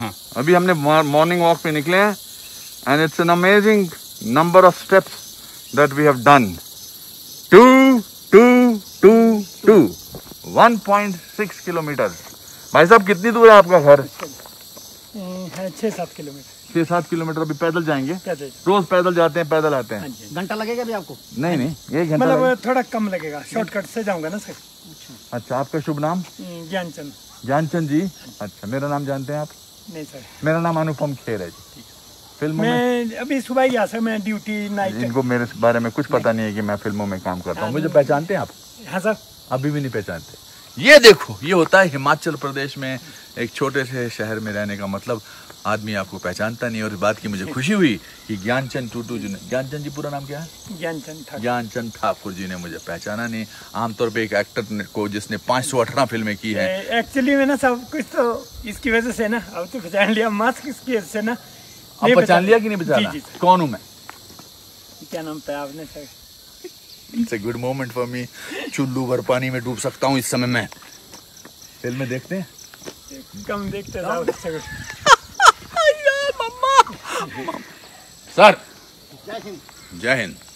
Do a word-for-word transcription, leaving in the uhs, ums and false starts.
अभी हमने morning walk पे निकले हैं and it's an amazing number of steps that we have done. Two two two two one point six kilometre. भाई साहब कितनी दूर है आपका घर? है छः सात किलोमीटर। छः सात किलोमीटर अभी पैदल जाएंगे? पैदल। रोज पैदल जाते हैं, पैदल आते हैं? घंटा लगेगा भी आपको? नहीं नहीं एक घंटा मतलब थोड़ा कम लगेगा, शॉर्टकट से जाऊंगा ना सर। अच्छा, आपका शुभ नाम? ज्ञानचंद। ज्ञानचंद जी, अच्छा। मेरा नाम जानते हैं आप? नहीं सर। मेरा नाम अनुपम खेर है जी। फिल्मों मैं में अभी सुबह ही आ सर, मैं ड्यूटी नाइट। इनको मेरे बारे में कुछ पता नहीं है कि मैं फिल्मों में काम करता हूँ। मुझे पहचानते हैं आप? हाँ सर। अभी भी नहीं पहचानते? ये देखो, ये होता है हिमाचल प्रदेश में एक छोटे से शहर में रहने का मतलब, आदमी आपको पहचानता नहीं। और इस बात की मुझे खुशी हुई कि ज्ञानचंद टूटू जी ने, ज्ञानचंद जी पूरा नाम क्या है? ज्ञानचंद ठाकुर। ज्ञानचंद ठाकुर जी ने मुझे पहचाना नहीं। आमतौर पे एक एक्टर को जिसने पाँच सौ अठारह फिल्में की है। एक्चुअली में ना सब कुछ तो इसकी वजह से ना, अब तो पहचान लिया, मास्क इसकी वजह से ना। अब पहचान लिया कि नहीं पहचाना? जी, जी, कौन हूँ मैं? क्या नाम था आपने sir? It's a good moment for me. चुल्लू भर पानी में डूब सकता हूँ इस समय मैं। फिल्में देखते हैं? कम देखते हैं सर। जय हिंद। जय हिंद।